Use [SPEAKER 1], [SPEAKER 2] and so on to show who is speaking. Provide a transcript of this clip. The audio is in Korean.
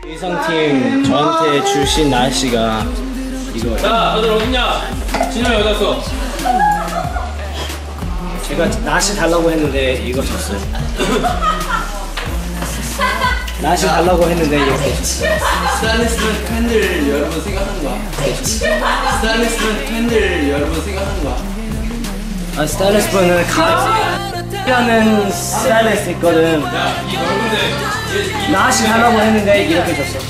[SPEAKER 1] 의상팀 저한테 주신 날씨가 이거예요.
[SPEAKER 2] 자, 다들 어딨냐? 진영이 어디 갔어?
[SPEAKER 1] 제가 날씨 달라고 했는데 이거 줬어요. 날씨 달라고 했는데 이렇게 줬어요.
[SPEAKER 2] 스타일리스트는 팬들 여러분 생각하는 거야. 스타일리스트는 팬들 여러분 생각하는 거야.
[SPEAKER 1] 아, 스타일리스트는 가라는 스타일리스트 있거든. 날씨 달라고 했는데 이렇게 줬어.